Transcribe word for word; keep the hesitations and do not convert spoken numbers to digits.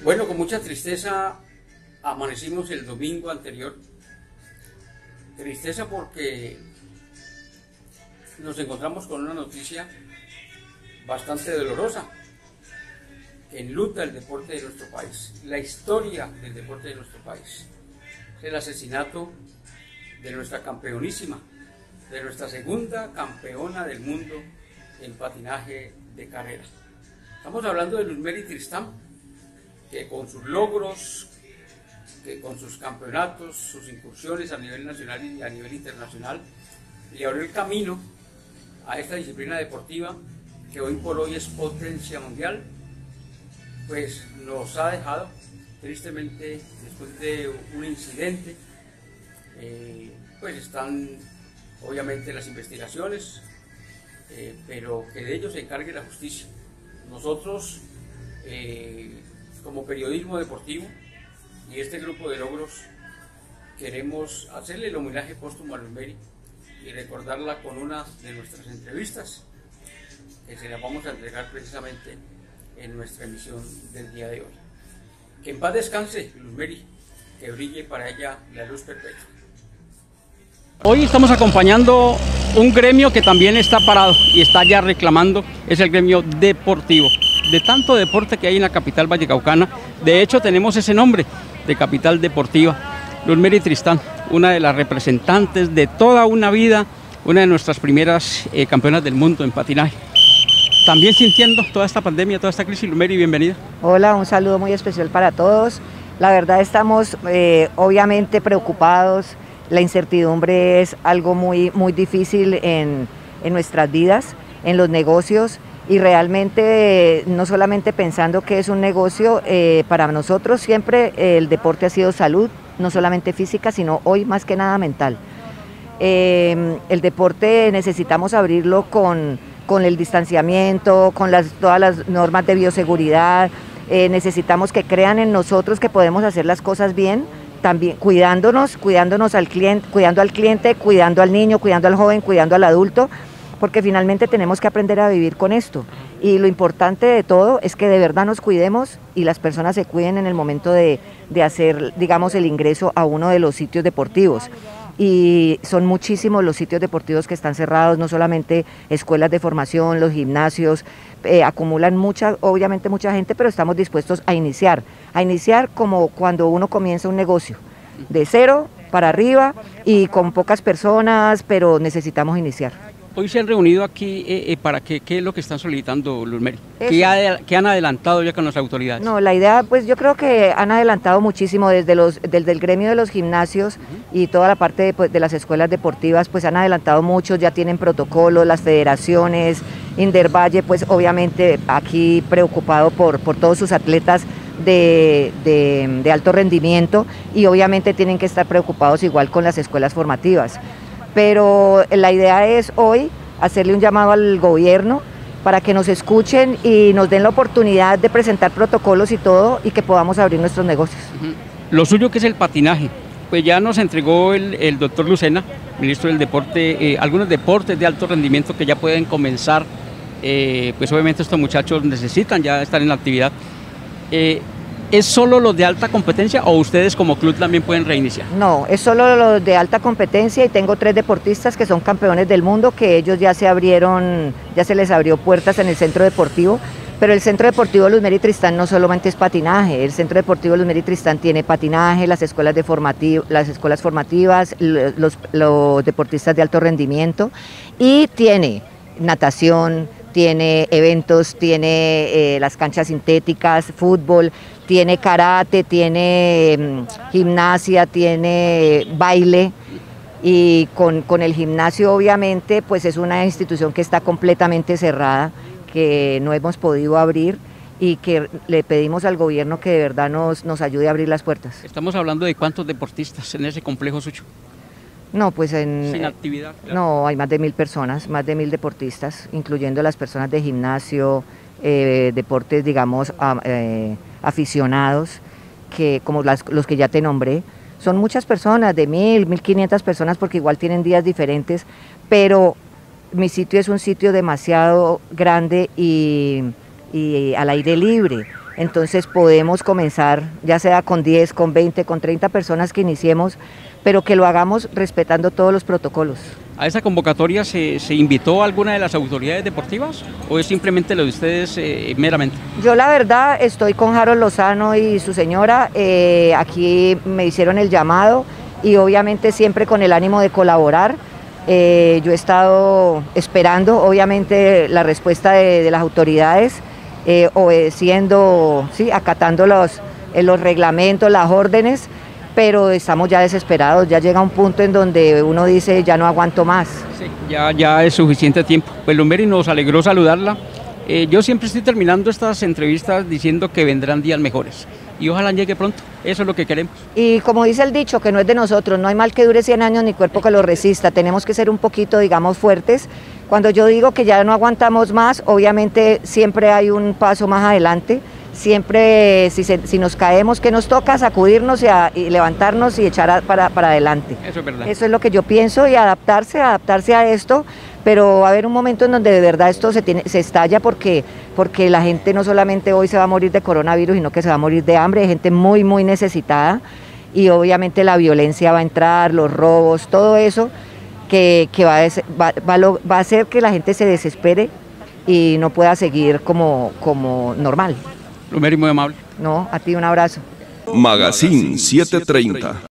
Bueno, con mucha tristeza amanecimos el domingo anterior. Tristeza porque nos encontramos con una noticia bastante dolorosa que enluta el deporte de nuestro país, la historia del deporte de nuestro país. Es el asesinato de nuestra campeonísima, de nuestra segunda campeona del mundo en patinaje de carrera. Estamos hablando de Luzmeri Tristán, que con sus logros, que con sus campeonatos, sus incursiones a nivel nacional y a nivel internacional, le abrió el camino a esta disciplina deportiva que hoy por hoy es potencia mundial. Pues nos ha dejado tristemente después de un incidente. Eh, pues están obviamente las investigaciones, eh, pero que de ello se encargue la justicia. Nosotros eh, como periodismo deportivo y este grupo de logros queremos hacerle el homenaje póstumo a Luzmeri y recordarla con una de nuestras entrevistas que se las vamos a entregar precisamente en nuestra emisión del día de hoy. Que en paz descanse Luzmeri, que brille para ella la luz perpetua. Hoy estamos acompañando un gremio que también está parado y está ya reclamando, es el gremio deportivo. De tanto deporte que hay en la capital vallecaucana, de hecho tenemos ese nombre de capital deportiva. Luzmeri Tristán, una de las representantes de toda una vida, una de nuestras primeras eh, campeonas del mundo en patinaje. También sintiendo toda esta pandemia, toda esta crisis. Luzmeri, bienvenida. Hola, un saludo muy especial para todos. La verdad estamos eh, obviamente preocupados. La incertidumbre es algo muy, muy difícil en, en nuestras vidas, en los negocios, y realmente eh, no solamente pensando que es un negocio, eh, para nosotros siempre eh, el deporte ha sido salud, no solamente física, sino hoy más que nada mental. Eh, el deporte necesitamos abrirlo con, con el distanciamiento, con las, todas las normas de bioseguridad, eh, necesitamos que crean en nosotros que podemos hacer las cosas bien, también cuidándonos, cuidándonos al cliente, cuidando al cliente, cuidando al niño, cuidando al joven, cuidando al adulto, porque finalmente tenemos que aprender a vivir con esto. Y lo importante de todo es que de verdad nos cuidemos y las personas se cuiden en el momento de, de hacer, digamos, el ingreso a uno de los sitios deportivos. Y son muchísimos los sitios deportivos que están cerrados, no solamente escuelas de formación, los gimnasios, eh, acumulan mucha, obviamente mucha gente, pero estamos dispuestos a iniciar, a iniciar como cuando uno comienza un negocio, de cero para arriba y con pocas personas, pero necesitamos iniciar. Hoy se han reunido aquí eh, eh, para que, ¿qué es lo que están solicitando, Luzmeri? ¿Qué, ha, ¿Qué han adelantado ya con las autoridades? No, la idea, pues yo creo que han adelantado muchísimo desde, los, desde el gremio de los gimnasios uh-huh. y toda la parte de, pues, de las escuelas deportivas, pues han adelantado mucho, ya tienen protocolos, las federaciones, Indervalle, pues obviamente aquí preocupado por, por todos sus atletas de, de, de alto rendimiento, y obviamente tienen que estar preocupados igual con las escuelas formativas. Pero la idea es hoy hacerle un llamado al gobierno para que nos escuchen y nos den la oportunidad de presentar protocolos y todo, y que podamos abrir nuestros negocios. Lo suyo que es el patinaje, pues ya nos entregó el, el doctor Lucena, ministro del Deporte, eh, algunos deportes de alto rendimiento que ya pueden comenzar, eh, pues obviamente estos muchachos necesitan ya estar en la actividad. Eh, ¿Es solo los de alta competencia o ustedes como club también pueden reiniciar? No, es solo los de alta competencia, y tengo tres deportistas que son campeones del mundo, que ellos ya se abrieron, ya se les abrió puertas en el centro deportivo, pero el centro deportivo Luzmeri Tristán no solamente es patinaje, el centro deportivo Luzmeri Tristán tiene patinaje, las escuelas, de formativo, las escuelas formativas, los, los deportistas de alto rendimiento, y tiene natación, tiene eventos, tiene eh, las canchas sintéticas, fútbol, tiene karate, tiene eh, gimnasia, tiene baile, y con, con el gimnasio obviamente pues es una institución que está completamente cerrada, que no hemos podido abrir, y que le pedimos al gobierno que de verdad nos, nos ayude a abrir las puertas. Estamos hablando de cuántos deportistas en ese complejo suyo. No, pues en... Sin actividad. Claro. No, hay más de mil personas, más de mil deportistas, incluyendo las personas de gimnasio, eh, deportes, digamos, a, eh, aficionados, que como las, los que ya te nombré. Son muchas personas, de mil, mil quinientas personas, porque igual tienen días diferentes, pero mi sitio es un sitio demasiado grande y, y al aire libre. entonces podemos comenzar, ya sea con diez, con veinte, con treinta personas que iniciemos, pero que lo hagamos respetando todos los protocolos. ¿A esa convocatoria se, se invitó a alguna de las autoridades deportivas o es simplemente lo de ustedes eh, meramente? Yo la verdad estoy con Harold Lozano y su señora, eh, aquí me hicieron el llamado y obviamente siempre con el ánimo de colaborar. Eh, yo he estado esperando obviamente la respuesta de, de las autoridades, eh, obedeciendo, sí, acatando los, eh, los reglamentos, las órdenes, pero estamos ya desesperados, ya llega un punto en donde uno dice ya no aguanto más. Sí, ya, ya es suficiente tiempo. Pues Lumeri, nos alegró saludarla. Eh, yo siempre estoy terminando estas entrevistas diciendo que vendrán días mejores y ojalá llegue pronto, eso es lo que queremos. Y como dice el dicho, que no es de nosotros, no hay mal que dure cien años ni cuerpo que lo resista, tenemos que ser un poquito, digamos, fuertes. Cuando yo digo que ya no aguantamos más, obviamente siempre hay un paso más adelante. Siempre, si, se, si nos caemos, que nos toca sacudirnos y, a, y levantarnos y echar a, para, para adelante. Eso es verdad. Eso es lo que yo pienso y adaptarse, adaptarse a esto, pero va a haber un momento en donde de verdad esto se, tiene, se estalla porque, porque la gente no solamente hoy se va a morir de coronavirus, sino que se va a morir de hambre, hay gente muy, muy necesitada y obviamente la violencia va a entrar, los robos, todo eso que, que va, a, va, va, va a hacer que la gente se desespere y no pueda seguir como, como normal. Lumeri, muy amable. No, a ti un abrazo. Magazine setecientos treinta.